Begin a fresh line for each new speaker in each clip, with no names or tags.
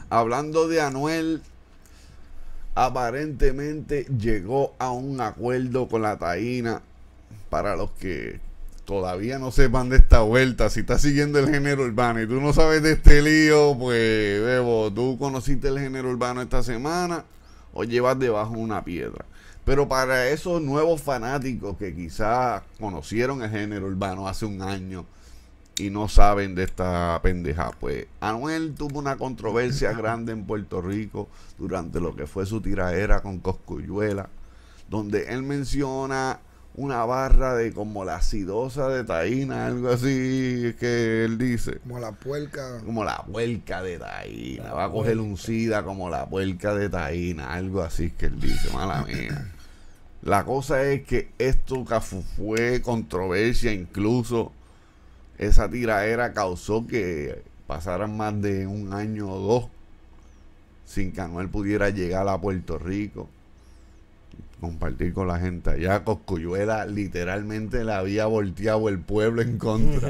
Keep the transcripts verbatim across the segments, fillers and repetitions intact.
Hablando de Anuel, aparentemente llegó a un acuerdo con la Taína. Para los que todavía no sepan de esta vuelta, si estás siguiendo el género urbano y tú no sabes de este lío, pues Bebo, tú conociste el género urbano esta semana o llevas debajo una piedra. Pero para esos nuevos fanáticos que quizás conocieron el género urbano hace un año y no saben de esta pendeja, pues Anuel tuvo una controversia grande en Puerto Rico durante lo que fue su tiraera con Cosculluela, donde él menciona una barra de como la acidosa de Taína, algo así que él dice.
Como la puerca.
Como la puerca de Taína. Va a coger un sida como la puerca de Taína, algo así que él dice, mala mía. La cosa es que esto fue controversia, incluso esa tiraera causó que pasaran más de un año o dos sin que Anuel pudiera llegar a Puerto Rico, compartir con la gente allá. Cosculluela literalmente le había volteado el pueblo en contra.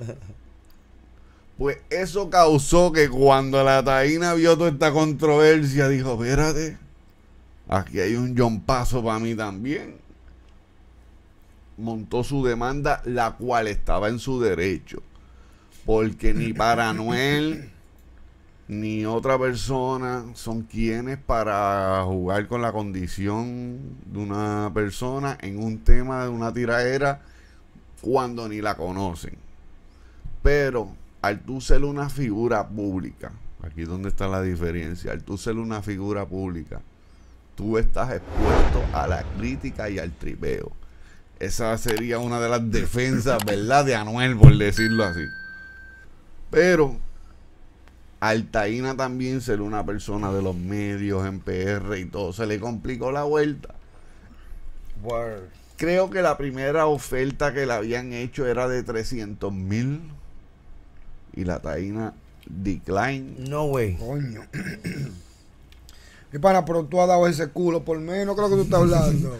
Pues eso causó que cuando la Taína vio toda esta controversia, dijo, espérate, aquí hay un John Paso para mí también. Montó su demanda, la cual estaba en su derecho, porque ni para Anuel ni otra persona son quienes para jugar con la condición de una persona en un tema de una tiraera cuando ni la conocen. Pero al tú ser una figura pública, aquí es donde está la diferencia, al tú ser una figura pública, tú estás expuesto a la crítica y al tripeo. Esa sería una de las defensas, ¿verdad?, de Anuel, por decirlo así. Pero al Taína también ser una persona de los medios en P R y todo, se le complicó la vuelta.
Word.
Creo que la primera oferta que le habían hecho era de trescientos mil y la Taína decline.
No way.
Coño. Y para, pero tú has dado ese culo por menos, creo que tú estás hablando.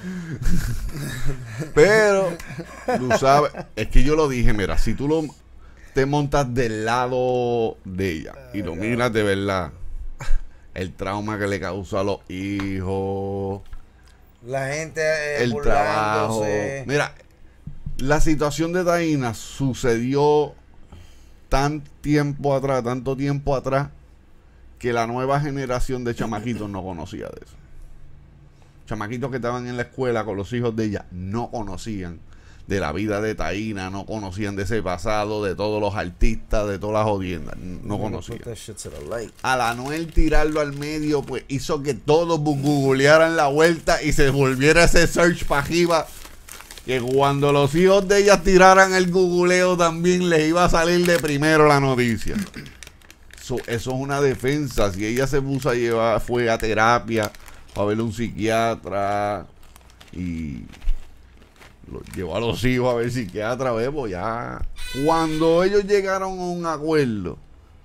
Pero, tú sabes, es que yo lo dije, mira, si tú lo te montas del lado de ella y lo miras de verdad, el trauma que le causa a los hijos,
La gente eh,
el trabajo.
burlándose.
Mira, la situación de Taína sucedió tan tiempo atrás, tanto tiempo atrás, que la nueva generación de chamaquitos no conocía de eso. Chamaquitos que estaban en la escuela con los hijos de ella no conocían de la vida de Taína, no conocían de ese pasado, de todos los artistas, de todas las jodiendas, no conocían. Al Anuel tirarlo al medio, pues hizo que todos googlearan la vuelta y se volviera ese search para arriba, que cuando los hijos de ella tiraran el googleo también les iba a salir de primero la noticia. So, eso es una defensa. Si ella se puso a llevar, fue a terapia, a ver un psiquiatra y lo llevó a los hijos a ver psiquiatra, bebo, ya. Cuando ellos llegaron a un acuerdo,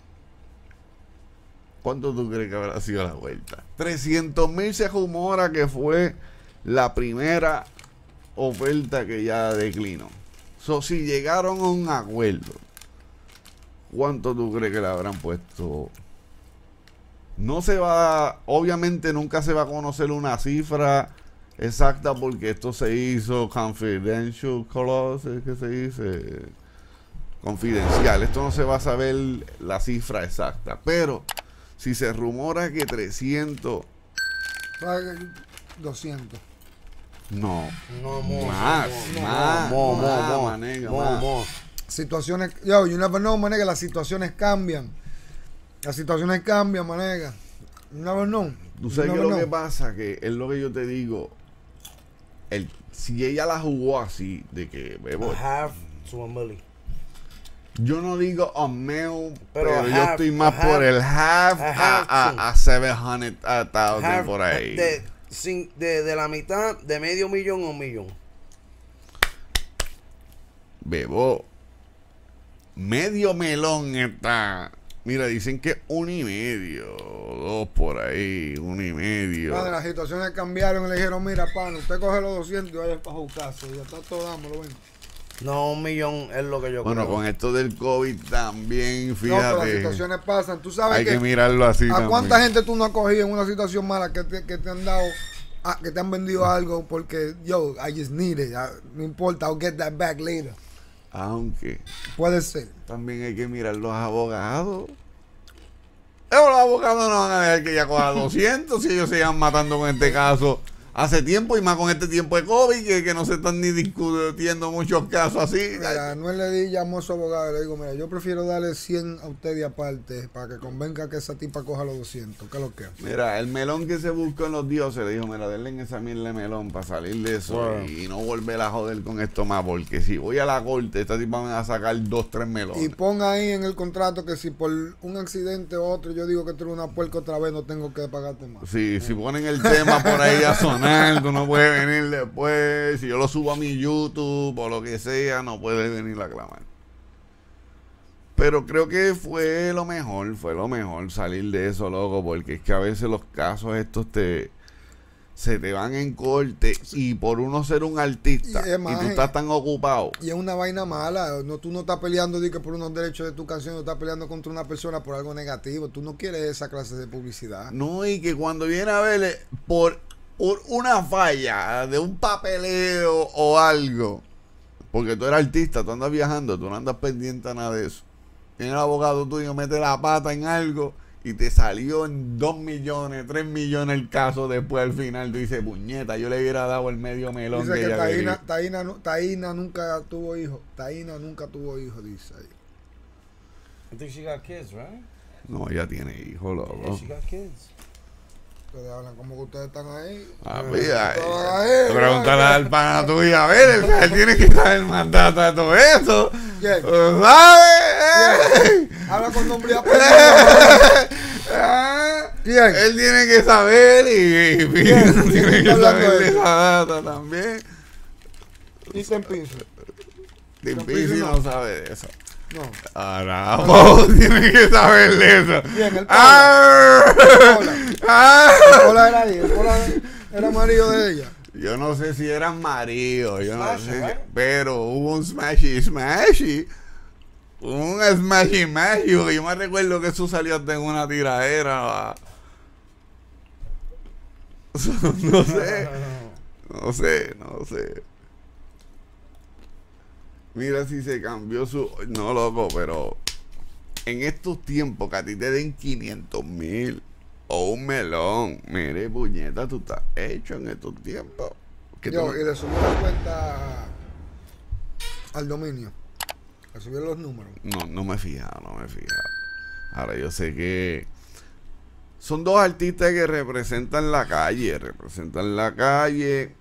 ¿cuánto tú crees que habrá sido la vuelta? trescientos mil se rumora que fue la primera oferta que ya declinó. So, si llegaron a un acuerdo, ¿cuánto tú crees que le habrán puesto? No se va, obviamente nunca se va a conocer una cifra exacta porque esto se hizo confidential clause, ¿qué se dice? Confidencial. Esto no se va a saber la cifra exacta, pero si se rumora que trescientos,
doscientos.
no,
No, mo,
más,
no,
más,
mo, mo,
más,
mo,
manega,
mo,
más.
mo.
Situaciones, yo, you never know, manega, las situaciones cambian. Las situaciones cambian, manega. You never know.
Tú sabes
You
que
never
lo
know.
que pasa, que es lo que yo te digo, el, si ella la jugó así, de que, bebo,
A half to a milli.
yo no digo a mil,
Pero
pero,
a
yo
half,
estoy más
a
por
half,
el half
a
a,
half,
a,
sí.
a setecientos mil
Half
por ahí.
De, sin, de, de la mitad, de medio millón a un millón.
Bebo, medio melón está. Mira, dicen que un y medio, dos por ahí, un y medio.
Padre, las situaciones cambiaron y le dijeron, mira, pan, usted coge los doscientos y vaya para su casa. Y ya está todo dámoslo, ven.
No, un millón es lo que yo
Bueno,
creo.
con esto del COVID también,
No, pero las
fíjate.
situaciones pasan. Tú sabes
Hay
que,
que mirarlo así
¿a
también.
cuánta gente tú no has cogido en una situación mala que te, que te han dado, ah, que te han vendido algo porque, yo, I just need it. ah, no importa, I'll get that back later.
Aunque
Puede ser.
también hay que mirar los abogados. Eh, Los abogados no van a dejar que ella coja doscientos si ellos se iban matando con este caso hace tiempo y más con este tiempo de COVID que, que no se están ni discutiendo muchos casos así.
Mira, Anuel le di, llamó a su abogado y le digo, mira, yo prefiero darle cien a usted y aparte para que convenga que esa tipa coja los doscientos. ¿Qué es lo que?
Mira, el melón que se buscó en los dioses le dijo, mira, denle en esa mierda de melón para salir de eso
Wow.
y no volver a joder con esto más, porque si voy a la corte, esta tipa me va a sacar dos, tres melones.
Y ponga ahí en el contrato que si por un accidente u otro yo digo que tú eres una puerca otra vez, no tengo que pagarte más.
Si, si ponen el tema por ahí a sonar, tú no puedes venir después. Si yo lo subo a mi YouTube o lo que sea, no puedes venir a clamar. Pero creo que fue lo mejor, fue lo mejor salir de eso, loco, porque es que a veces los casos estos te se te van en corte y por uno ser un artista
Y
y,
es más,
tú estás tan ocupado.
Y es una vaina mala. No, tú no estás peleando di que por unos derechos de tu canción, no estás peleando contra una persona por algo negativo. Tú no quieres esa clase de publicidad.
No, y que cuando viene a verle por, por una falla de un papeleo o algo, porque tú eres artista, tú andas viajando, tú no andas pendiente a nada de eso. Viene el abogado tuyo, mete la pata en algo y te salió en dos millones, tres millones el caso después al final. Tú dices, puñeta, yo le hubiera dado el medio melón
Dice
que
que
ella
Taína,
quería.
Taína, nu- Taína nunca tuvo hijos. Taína nunca tuvo hijos, dice ahí.
I think she got kids, right?
No, ella tiene hijos,
Yeah,
loco.
she got kids.
Ustedes hablan como que ustedes están ahí.
Ah, mira,
Toda
eh,
ahí,
pregúntale al pana tuyo, a ver, él, él tiene que saber más data de todo eso.
¿Quién?
¿Tú ¿Sabes?
Habla con nombre y apellido.
Ah,
¿Quién?
Él tiene que saber y, y
¿Quién? ¿Quién
tiene
está
que
hablando
saber
de
de
eso?
esa data también.
Y te empiezo.
Timpisi
no.
no sabe de eso.
No.
Carajo, tiene que saber de eso.
Bien, el
Ah,
Pola.
ah.
El Pola era ahí. El Pola era marido de ella.
Yo no sé si eran maridos, yo no
Smash,
sé,
right?
pero hubo un smashy smashy. Un smashy smashy, porque yo me recuerdo que eso salió hasta en una tiradera. No sé, no sé, no sé. Mira si se cambió su... No, loco, pero en estos tiempos que a ti te den quinientos mil o un melón, mire, puñeta, tú estás hecho en estos tiempos. Que
Yo,
tú-
y le subió la cuenta al dominio. Le subió los números.
No, no me he fijado, no me he fijado. Ahora yo sé que son dos artistas que representan la calle, representan la calle.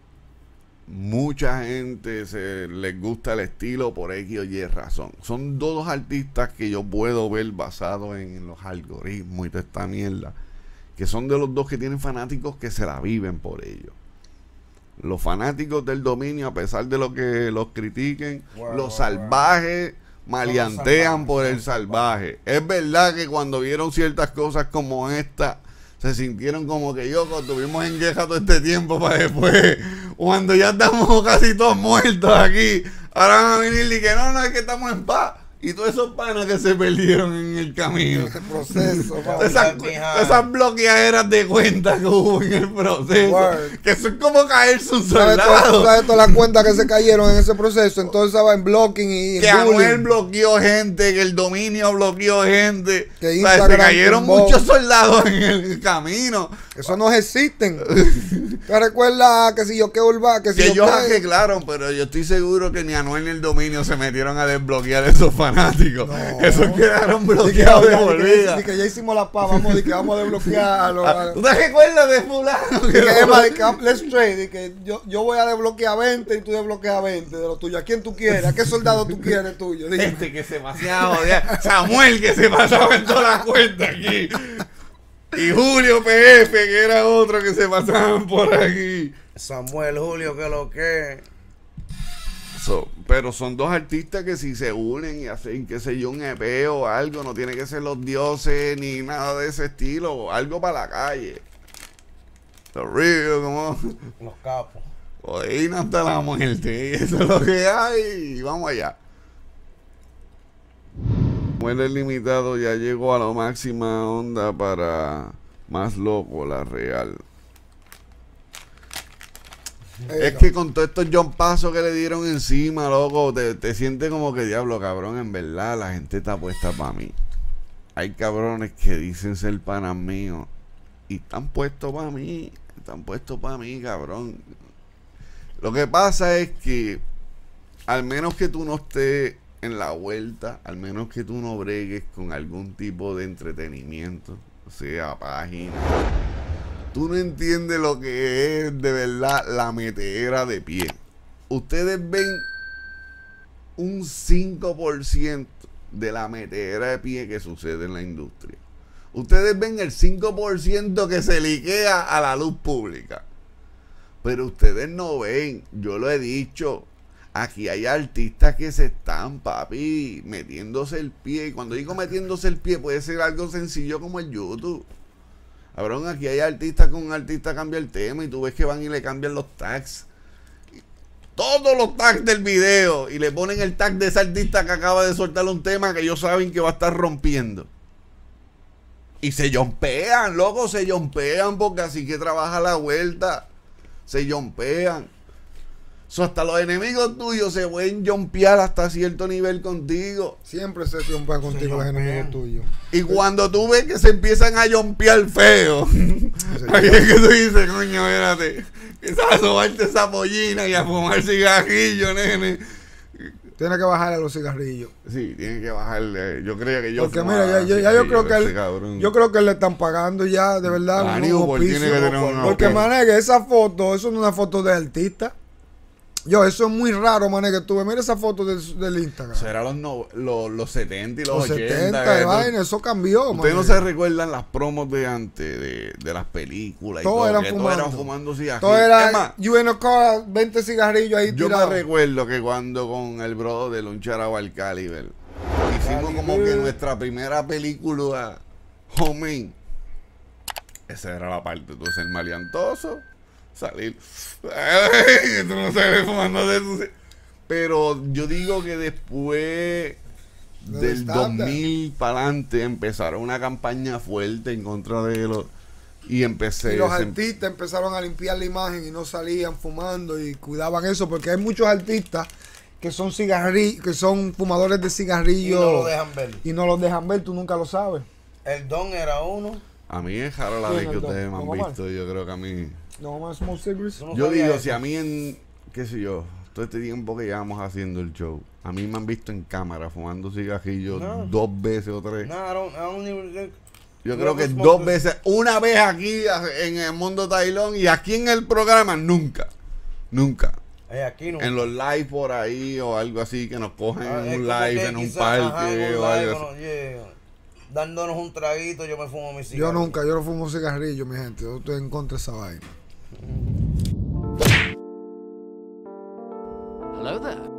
Mucha gente se les gusta el estilo por X o Y razón. Son dos artistas que yo puedo ver basados en los algoritmos y toda esta mierda. Que son de los dos que tienen fanáticos que se la viven por ellos. Los fanáticos del dominio, a pesar de lo que los critiquen,
Wow,
los
wow,
salvajes maleantean
salvajes,
por el
son
salvaje. Es verdad que cuando vieron ciertas cosas como esta, se sintieron como que yo, cuando estuvimos en queja todo este tiempo para después, cuando ya estamos casi todos muertos aquí, ahora van a venir y que no, no, es que estamos en paz. Y todos esos panas que se perdieron en el camino.
El proceso.
Wow.
va.
Esas, esas bloqueaderas de cuenta que hubo en el proceso.
Word.
Que son como caerse un
¿Sabes todas
soldado.
sabe todas las cuentas que se cayeron en ese proceso? Entonces estaba en blocking y en
Que Anuel
bullying.
bloqueó gente, que el dominio bloqueó gente.
Que
O sea, se
Instagram
cayeron
tumbó.
muchos soldados en el camino.
Eso no existen. ¿Te recuerdas que si yo qué urba? Que si
Que
yo
ellos
qué?
arreglaron, pero yo estoy seguro que ni Anuel ni el dominio se metieron a desbloquear esos fanáticos.
No.
Esos quedaron
Di que,
bloqueados de
di que-
por
di
vida.
que ya hicimos la paz, vamos, di que vamos a desbloquearlo.
Ah, ¿tú te recuerdas de fulano?
Di
Que
que,
lo-
Emma, di que, let's trade, di que yo, yo voy a desbloquear veinte y tú desbloqueas veinte de lo tuyo. ¿A quién tú quieres? ¿A qué soldado tú quieres tuyo? Di que-
Este que se pasaba, jodía. Samuel que se pasaba en toda la cuenta aquí. Y Julio P F, que era otro que se pasaban por aquí.
Samuel Julio, que lo que.
So, pero son dos artistas que si se unen y hacen, qué sé yo, un E P o algo, no tiene que ser los dioses ni nada de ese estilo, algo para la calle. The real, como...
Los capos.
Codeína hasta la muerte. Eso es lo que hay. Vamos allá. Muere limitado ya llegó a la máxima onda para más loco, la real.
Eh,
Es que con todos estos John Pasos que le dieron encima, loco, te, te sientes como que diablo, cabrón. En verdad, la gente está puesta para mí. Hay cabrones que dicen ser panas míos y están puestos para mí. Están puestos para mí, cabrón. Lo que pasa es que, al menos que tú no estés en la vuelta, al menos que tú no bregues con algún tipo de entretenimiento, o sea, página. Tú no entiendes lo que es de verdad la metedera de pie. Ustedes ven un cinco por ciento de la metedera de pie que sucede en la industria. Ustedes ven el cinco por ciento que se liquea a la luz pública. Pero ustedes no ven, yo lo he dicho, aquí hay artistas que se están, papi, metiéndose el pie. Y cuando digo metiéndose el pie puede ser algo sencillo como el YouTube. Cabrón, aquí hay artistas con un artista cambia el tema y tú ves que van y le cambian los tags. Todos los tags del video y le ponen el tag de ese artista que acaba de soltar un tema que ellos saben que va a estar rompiendo. Y se jompean, loco, se jompean porque así que trabaja la vuelta. Se jompean. So, hasta los enemigos tuyos se pueden jompear hasta cierto nivel contigo.
Siempre se jompean contigo los enemigos tuyos.
Y cuando tú ves que se empiezan a jompear feo, ahí es que tú dices, coño, espérate, empiezas a sobarte esa pollina y a fumar cigarrillo, nene.
Tiene que bajarle a los cigarrillos.
Sí, tiene que bajarle. Yo creía que yo
Porque
fumaba
mira, ya, ya, ya yo creo que
ese
él,
cabrón.
yo creo que le están pagando ya, de verdad.
Ah,
un
Newport
auspicio.
tiene que tener un
Porque,
auspicio.
manegue, esa foto, eso no es una foto de artista. Yo, eso es muy raro, manegue, tú ves, mira esa foto del, del Instagram.
Será los, no, los, los setenta y los,
Los
ochenta.
setenta, de
que
vaina, eso cambió,
Ustedes no
manegue.
se recuerdan las promos de antes, de, de las películas y
Todos
todo,
eran
que
fumando.
todos eran fumando cigarrillos.
Todo
Es
era,
más,
you in a car, veinte cigarrillos ahí
yo
tirados.
me recuerdo que cuando con el brother de un charao al Caliber hicimos como que nuestra primera película, Homie. Esa era la parte, tú ser maleantoso, salir. Ay, tú no sabes fumando de eso. Pero yo digo que después
No
del
está,
dos mil para adelante empezaron una campaña fuerte en contra de los. Y empecé.
Y los
se-
artistas empezaron a limpiar la imagen y no salían fumando y cuidaban eso, porque hay muchos artistas que son cigarrillos, que son fumadores de
Y
cigarrillos
no lo dejan ver.
y no los dejan ver, tú nunca lo sabes.
El Don era uno.
A mí es raro la
¿Quién
vez
es
que
el
ustedes
don?
me han
¿Don Omar?
visto. Yo creo que a mí.
No más smoke cigarettes.
Tú no
Yo
sabías
digo,
eso.
si a mí en, qué sé yo, todo este tiempo que llevamos haciendo el show, a mí me han visto en cámara fumando cigarrillos
No.
dos veces o tres.
No, I don't, I don't even-
Yo
no
creo que
smoke
dos
this.
veces, una vez aquí en el Mundo Tailón y aquí en el programa, nunca. Nunca.
Eh, aquí no.
En los live por ahí o algo así, que nos cogen
Ah, es
en un
como
live,
que
en un
quizás, ajá, en
parque
un
o
live,
algo así.
no, yeah. Dándonos un traguito, yo me fumo mi
Yo
cigarro.
nunca, yo no fumo cigarrillos, mi gente. Yo estoy en contra de esa vaina.
Hello there.